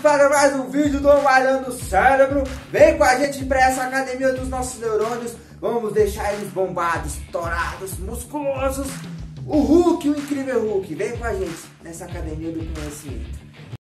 para mais um vídeo do Malhando o Cérebro. Vem com a gente para essa academia dos nossos neurônios. Vamos deixar eles bombados, torados, musculosos. O Hulk, o incrível Hulk. Vem com a gente nessa academia do conhecimento.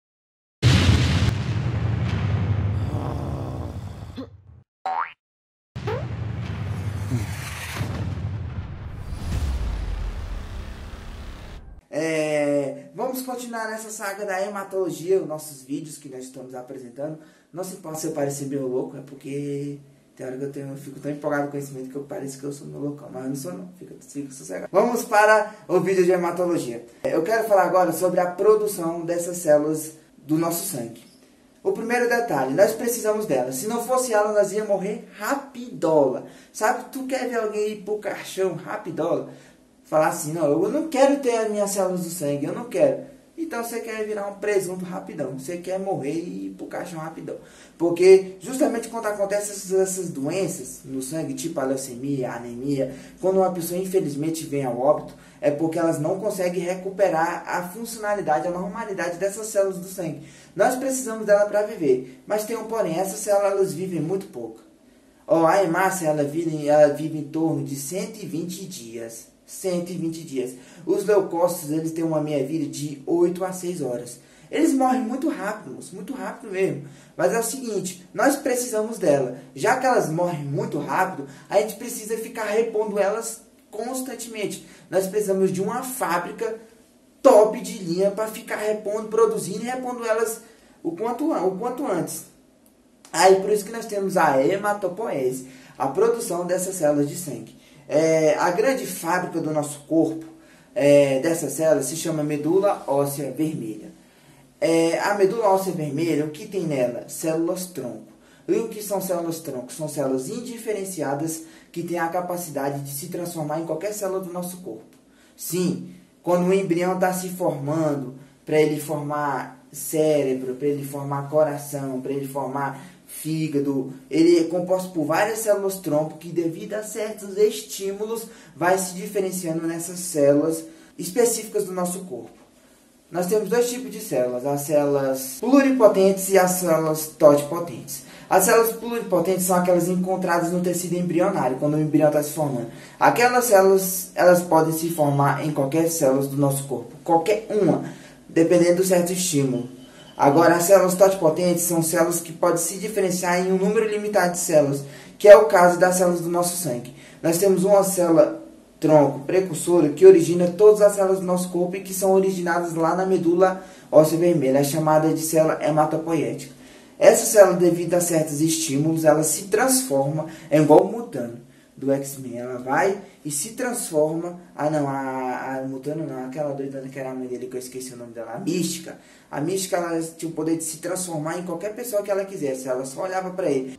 Vamos continuar nessa saga da hematologia, os nossos vídeos que nós estamos apresentando. Não se pode se eu parecer meio louco, é porque tem hora que eu fico tão empolgado com o conhecimento que eu pareço que eu sou meio loucão, mas eu não sou não, fica sossegado. Vamos para o vídeo de hematologia. Eu quero falar agora sobre a produção dessas células do nosso sangue. O primeiro detalhe, nós precisamos delas. Se não fosse ela, nós ia morrer rapidola. Sabe, tu quer ver alguém ir pro caixão rapidola? Falar assim, não, eu não quero ter as minhas células do sangue, eu não quero. Então você quer virar um presunto rapidão, você quer morrer e ir pro caixão rapidão. Porque justamente quando acontecem essas doenças no sangue, tipo a leucemia, a anemia, quando uma pessoa infelizmente vem ao óbito, é porque elas não conseguem recuperar a funcionalidade, a normalidade dessas células do sangue. Nós precisamos dela para viver, mas tem um porém, essas células elas vivem muito pouco. A hemácia ela vive em torno de 120 dias. 120 dias. Os leucócitos, eles têm uma meia-vida de 8 a 6 horas. Eles morrem muito rápido mesmo. Mas é o seguinte, nós precisamos dela. Já que elas morrem muito rápido, a gente precisa ficar repondo elas constantemente. Nós precisamos de uma fábrica top de linha para ficar repondo, produzindo e repondo elas o quanto antes. Aí por isso que nós temos a hematopoese, a produção dessas células de sangue. A grande fábrica do nosso corpo, dessas células, se chama medula óssea vermelha. A medula óssea vermelha, o que tem nela? Células-tronco. E o que são células-tronco? São células indiferenciadas que têm a capacidade de se transformar em qualquer célula do nosso corpo. Sim, quando o embrião está se formando, para ele formar cérebro, para ele formar coração, para ele formar fígado, ele é composto por várias células-tronco que, devido a certos estímulos, vai se diferenciando nessas células específicas do nosso corpo. Nós temos dois tipos de células, as células pluripotentes e as células totipotentes. As células pluripotentes são aquelas encontradas no tecido embrionário, quando o embrião está se formando. Aquelas células, elas podem se formar em qualquer célula do nosso corpo, qualquer uma, dependendo do certo estímulo. Agora, as células totipotentes são células que podem se diferenciar em um número limitado de células, que é o caso das células do nosso sangue. Nós temos uma célula-tronco precursora que origina todas as células do nosso corpo e que são originadas lá na medula óssea vermelha, é chamada de célula hematopoética. Essa célula, devido a certos estímulos, ela se transforma, é igual o Mutano do X-Men, ela vai e se transforma, a Mutano não, aquela doidana que era a mãe dele, que eu esqueci o nome dela, a Mística. A Mística, ela tinha o poder de se transformar em qualquer pessoa que ela quisesse, ela só olhava para ele.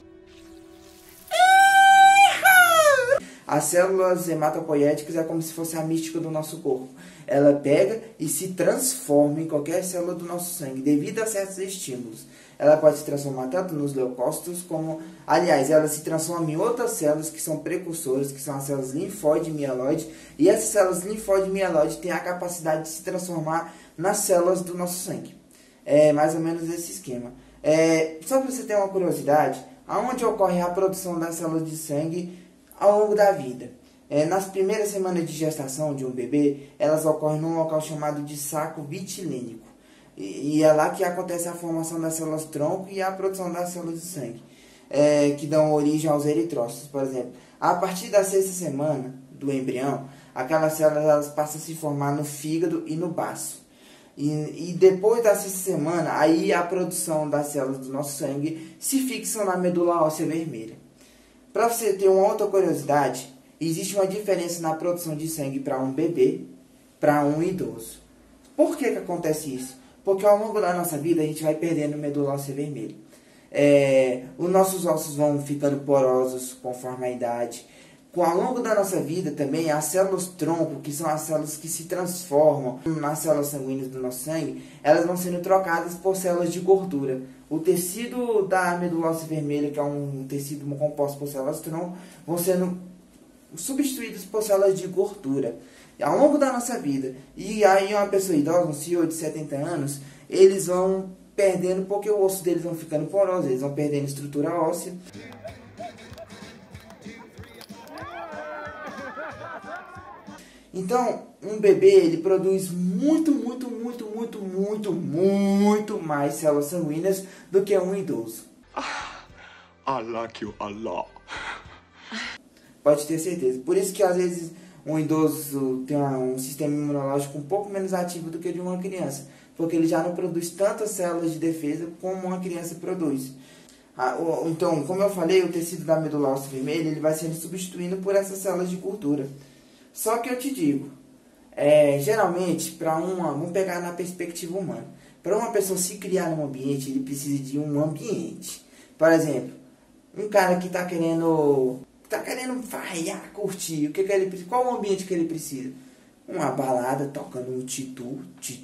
As células hematopoéticas é como se fosse a mística do nosso corpo. Ela pega e se transforma em qualquer célula do nosso sangue, devido a certos estímulos. Ela pode se transformar tanto nos leucócitos, como, aliás, ela se transforma em outras células que são precursoras, que são as células linfóide e mieloide. E essas células linfóide e mieloide têm a capacidade de se transformar nas células do nosso sangue. É mais ou menos esse esquema. Só para você ter uma curiosidade, aonde ocorre a produção das células de sangue ao longo da vida? Nas primeiras semanas de gestação de um bebê, elas ocorrem num local chamado de saco vitilínico. E é lá que acontece a formação das células-tronco e a produção das células de sangue, que dão origem aos eritrócitos, por exemplo. A partir da sexta semana do embrião, aquelas células elas passam a se formar no fígado e no baço. E depois da sexta semana, aí a produção das células do nosso sangue se fixam na medula óssea vermelha. Para você ter uma outra curiosidade, existe uma diferença na produção de sangue para um bebê, para um idoso. Por que acontece isso? Porque ao longo da nossa vida a gente vai perdendo medula óssea vermelha. Os nossos ossos vão ficando porosos conforme a idade. Ao longo da nossa vida também, as células-tronco, que são as células que se transformam nas células sanguíneas do nosso sangue, elas vão sendo trocadas por células de gordura. O tecido da medula óssea vermelha, que é um tecido composto por células-tronco, vão sendo substituídos por células de gordura ao longo da nossa vida. E aí uma pessoa idosa, um senhor de 70 anos, eles vão perdendo porque o osso deles vão ficando poroso, eles vão perdendo estrutura óssea. Então, um bebê, ele produz muito mais células sanguíneas do que um idoso. I like you a lot. Pode ter certeza. Por isso que às vezes um idoso tem um sistema imunológico um pouco menos ativo do que o de uma criança, porque ele já não produz tantas células de defesa como uma criança produz. Então, como eu falei, o tecido da medula óssea vermelha ele vai sendo substituído por essas células de gordura. Só que eu te digo, geralmente, vamos pegar na perspectiva humana, para uma pessoa se criar num ambiente, ele precisa de um ambiente. Por exemplo, um cara que está querendo farrear, curtir, ele precisa? Qual o ambiente que ele precisa? Uma balada, tocando um titu.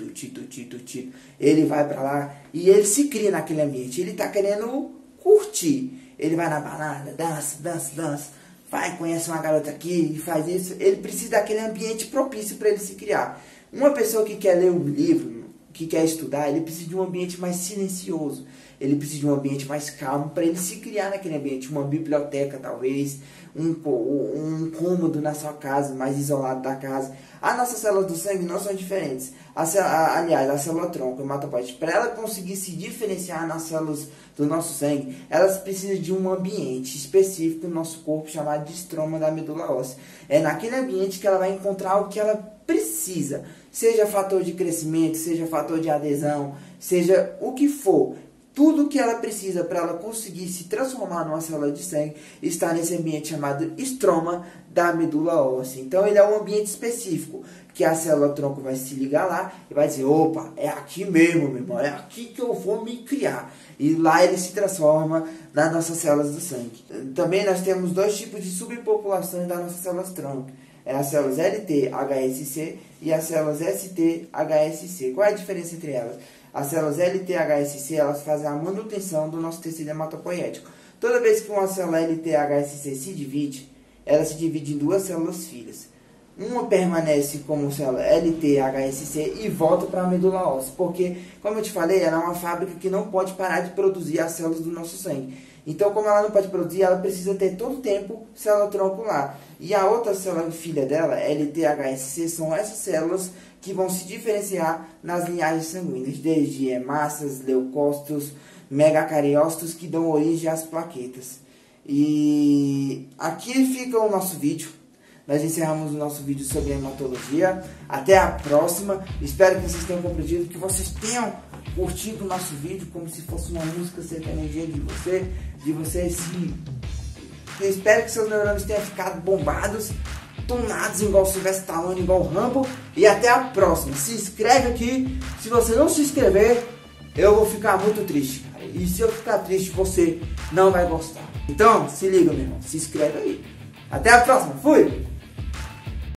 Ele vai para lá e ele se cria naquele ambiente, ele está querendo curtir. Ele vai na balada, dança. Vai, conhece uma garota aqui e faz isso. Ele precisa daquele ambiente propício para ele se criar. Uma pessoa que quer ler um livro, que quer estudar, ele precisa de um ambiente mais silencioso. Ele precisa de um ambiente mais calmo para ele se criar naquele ambiente. Uma biblioteca, talvez. Um cômodo na sua casa, mais isolado da casa. As nossas células do sangue não são diferentes. Aliás, a célula tronco, hematopoética, para ela conseguir se diferenciar nas células do nosso sangue, elas precisam de um ambiente específico no nosso corpo chamado de estroma da medula óssea. É naquele ambiente que ela vai encontrar o que ela precisa. Seja fator de crescimento, seja fator de adesão, seja o que for. Tudo que ela precisa para ela conseguir se transformar numa célula de sangue está nesse ambiente chamado estroma da medula óssea. Então ele é um ambiente específico que a célula tronco vai se ligar lá e vai dizer, opa, é aqui mesmo, meu irmão, é aqui que eu vou me criar. E lá ele se transforma nas nossas células do sangue. Também nós temos dois tipos de subpopulações das nossas células tronco. É as células LT-HSC e as células ST-HSC. Qual é a diferença entre elas? As células LT-HSC, elas fazem a manutenção do nosso tecido hematopoético. Toda vez que uma célula LT-HSC se divide, ela se divide em duas células filhas. Uma permanece como célula LT-HSC e volta para a medula óssea, porque, como eu te falei, ela é uma fábrica que não pode parar de produzir as células do nosso sangue. Então, como ela não pode produzir, ela precisa ter todo o tempo célula tronco lá. E a outra célula filha dela, LT-HSC, são essas células que vão se diferenciar nas linhagens sanguíneas, desde hemácias, leucócitos, megacariócitos, que dão origem às plaquetas. E aqui fica o nosso vídeo. Nós encerramos o nosso vídeo sobre hematologia. Até a próxima. Espero que vocês tenham compreendido, que vocês tenham curtido o nosso vídeo como se fosse uma música sertaneja de você se... Eu espero que seus neurônios tenham ficado bombados, tonados igual o Sylvester Stallone, igual o Rambo. E até a próxima. Se inscreve aqui. Se você não se inscrever, eu vou ficar muito triste, cara. E se eu ficar triste, você não vai gostar. Então, se liga, meu irmão. Se inscreve aí. Até a próxima. Fui!